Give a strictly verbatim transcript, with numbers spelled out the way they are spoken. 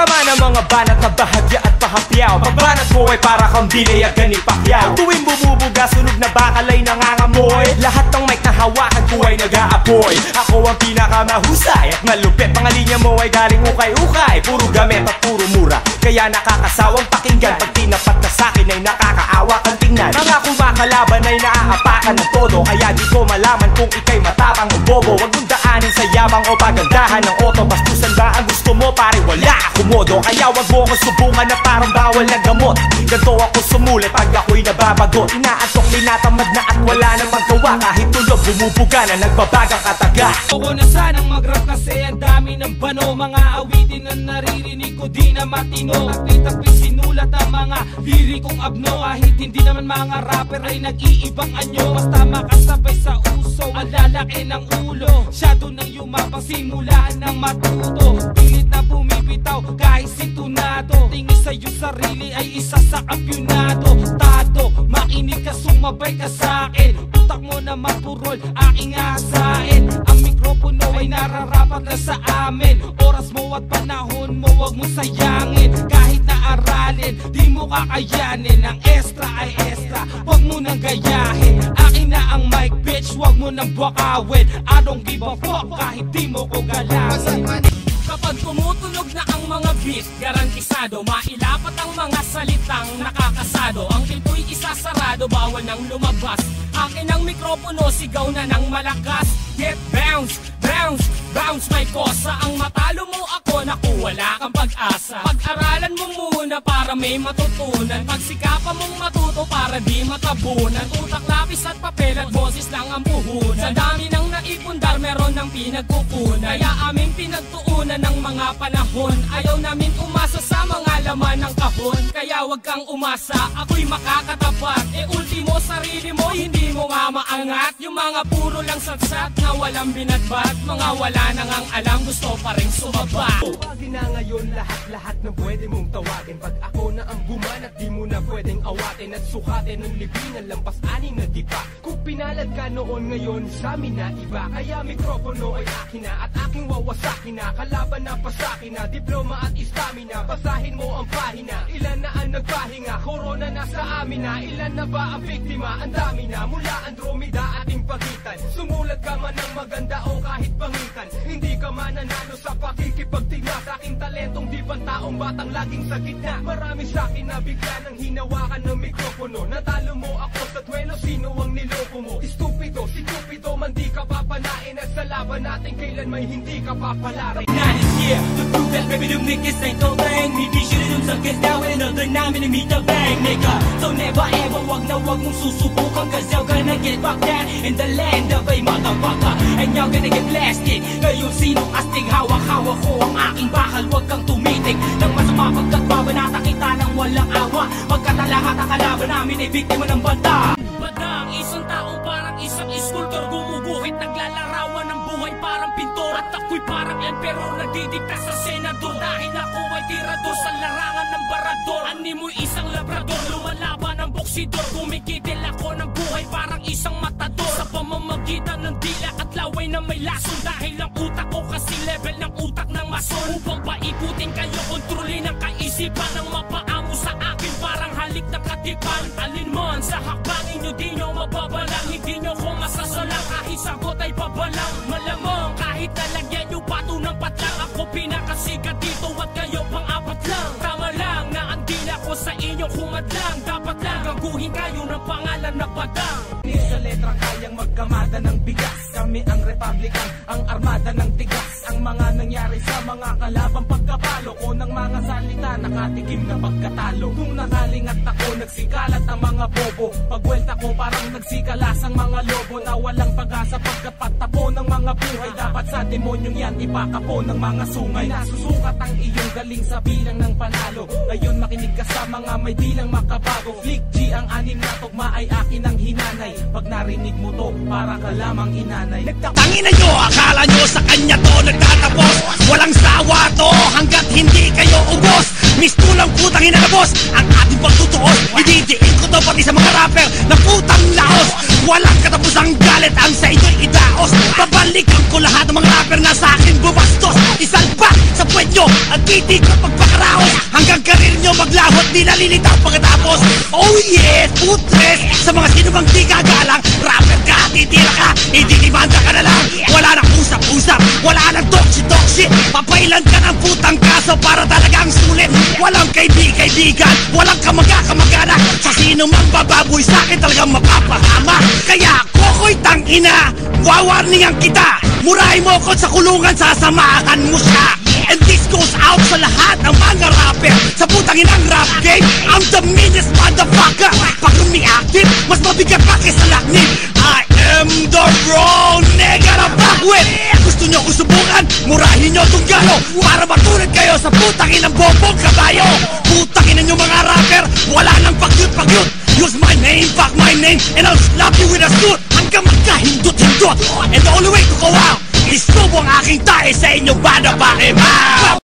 Tama ng mga banat na bahagya at pahapyaw. Pagbanat mo ay para kang binayagan ni Pacquiao. Tuwing bumubuga, sunog na bakal ay nangangamoy. Lahat ng mic na hawakan ko ay nag-aapoy. Ako ang pinakamahusay at malupit. Mga linya mo ay galing ukay-ukay. Puro gamit at puro mura, kaya nakakasawang pakinggan. Pag tinapat na sa'kin ay nakakaawa kang tingnan. Mga kumakalaban ay naaapakan ng todo, kaya di ko malaman kung ikay matapang o bobo. Wag mong daanin sa yabang o pagandahan ng auto. Bastusan ba ang gusto mo, pare? Wala akomodo. Kaya wag mo ko subukan na parang bawal na gamot. Ganto ako sumulit pag ako'y nababagot. Inaantok, tinatamad na at wala nang magawa. Kahit tulog, bumubuga na nagbabagang kataga. Ako na sanang mag-rap kasi ang dami ng bano. Mga awitin na naririnig ko di na matino. Takpi-takpi sinulat ang mga lirikong abno. Kahit hindi naman mga rapper ay nag-iibang anyo. Basta makasabay sa uso, ang lalaki ng ulo. Shadow nang yumapang simulaan ng matuto. Pilit na bumibitaw kahit sintunado. Tingin sa'yo sarili ay isa sa kampyonado. Tado, makinig ka, sumabay ka sa'kin. Utak mo na mapurol, aking asain. Ang mikropono ay nararapat na sa amin. Oras mo at panahon mo, wag mo sayangin. Kahit na aralin, di mo kakayanin. Ang extra ay extra, wag mo nang gayahin. Akin na ang mic, bitch, wag mo nang buwakawin. I don't give a fuck kahit di mo ko galangin. Kapag tumutunog na ang mga beat, garantisado mailapat ang mga salitang nakakasado. Ang pinto'y isasarado, bawal nang lumabas. Akin ang mikropono, sigaw na ng malakas. Get bounce, bounce, bounce may kosa. Ang matalo mo ako, naku wala kang pag-asa. Pag-aralan mo muna para may matutunan. Pagsikapan mong matuto para di matabunan. Utak, lapis at papel at boses lang ang puhunan. Sa dami ng naipundar, meron ng pinagkukunan. Kaya aming pinagtuunan ng mga panahon. Ayaw namin umasa sa mga laman ng kahon. Kaya wag kang umasa, ako'y makakatapat. E ultimo sarili mo, hindi mo nga maangat. Yung mga puro lang satsat na walang binatbat. Mga wala nang ang alam, gusto pa rin sumaba. Tawagin na ngayon lahat-lahat na pwede mong tawagin. Pag ako na ang bumanat, di mo na pwedeng awatin. At sukatin ng libingan, lampas aning na diba. Kung pinalad ka noon, ngayon sa amin na iba. Kaya mikropono ay akin na at aking wawasakin na. Kalaban na pasakin na, diploma at istamina. Basahin mo ang pahina, ilan na ang nagpahinga. Corona na sa amin na, ilan na ba ang biktima? Ang dami na, mula Andromeda ating pagitan. Sumulat ka man ng maganda o kahit pangitan, hindi ka mananalo sa pakikipagtigma. Sa aking talentong di taong batang laging sa gitna. Marami sa akin na bigla nang hinawakan ng mikropono. Natalo mo ako sa duelo, sino ang niloko mo? Estupido, si Cupido man di ka papanain. At sa laban natin kailan may hindi ka papalarin. Not this year, to prove that baby them niggas ain't no thing. Maybe should've done some kids down with another nine and meet the bang, nigga. So never ever, wag na wag mong susubukan. Cause you're gonna get rocked down in the land of a motherfucker. And you're gonna get blasted. Ngayon sinong astig, hawak-hawak ko ang aking bakal. Wag kang tumitig nang masama pagkat babanata kita ng walang awa. Pagkatalahat ang kalaban namin ay biktima ng banta. Badang isang tao parang isang iskultor. Gumuguhit, naglalarawan ng buhay parang pintor. At ako'y parang emperor, nagdidikta sa senador. Dahil ako ay tirador sa larangan ng barador. Animoy isang labrador, lumalaban ng boksidor. Kumikitil ako ng buhay parang isang matador. Sa pamamagitan ng dila at laway na may lason. Dahil ang utak ko kasi level ng utak ng mason. Upang paikutin kayo, kontrolin ang kaisipan. Ang mapaamo sa akin parang halik na katipan. Alin man sa hakbangin nyo, di nyo mababalang. Hindi nyo ko masasalang kahit sagot ay pabalang. Malamang kahit nalagyan nyo pato ng patlang. Ako pinakasikat dito at kayo pang-apat lang. Tama lang na ang dila ko sa inyo humadlang. Dapat lang gaguhin kayo ng pangalan na Badang. Sa letra kayang magkamada ng bigas. Kami ang Republican, ang armada ng tigas. Ang mga nangyari sa mga kalabang pagkapalo ko ng mga salita, nakatikim na pagkatalo. Kung nakalingat ako, nagsikalat ang mga bobo. Pagwelta ko parang nagsikalas ang mga lobo na walang pag-asa pagkapatapo ng mga buhay. Dapat sa demonyong yan ipakapo ng mga sungay. Nasusukat ang iyong galing sa bilang ng panalo. Ngayon makinig ka sa mga may bilang makabago. Flick G ang anim na tugma ay akin ang hinanay. Pag narinig mo to, para ka lamang inanay. Tangina nyo, akala nyo sa kanya to nagtatapos. Walang sawa to hanggat hindi kayo ubos. Mistulang putang hinalabos ang ating pagtutuos. Ididiin ko to pati sa mga rapper na putang laos. Walang katapusang galit ang sa inyo'y idaos. Babalikan ko lahat ng mga rapper na sa akin bubastos. Isalba sa puwet nyo at titikot magpakaraos hanggang karir nyo maglahot, di nalilitaw pagkatapos. Oh yes, putres, sa mga sino bang di kagalang, rapper ka, titira ka, ididimanda ka na lang. Wala nang usap-usap, wala nang toksi-toksi, papailan ka ng putang kaso para talagang sulit. Walang kaibig-kaibigan, walang kamag-kamag-anak, sa sino mang bababoy sa'kin talagang mapapahama. Kaya koko'y tangina, wawarningan kita, murahin mo ko sa kulungan, sasamahan mo siya. And this goes out sa lahat ng mga rapper sa putang inang rap game. I'm the meanest motherfucker. Pag umi-active, mas mabigat pa kaysa laknib. I am the wrong nigga na fuck with. Gusto nyo kong subukan, murahin nyo tong galo para matulad kayo sa putang inang bobong kabayo. Putang ina nyo mga rapper, wala nang pagyut-pagyut. Use my name, fuck my name, and I'll slap you with a suit hanggang magkahindot-hindot. And the only way to go out is subo ang aking tae sa inyong banda, bakit ba?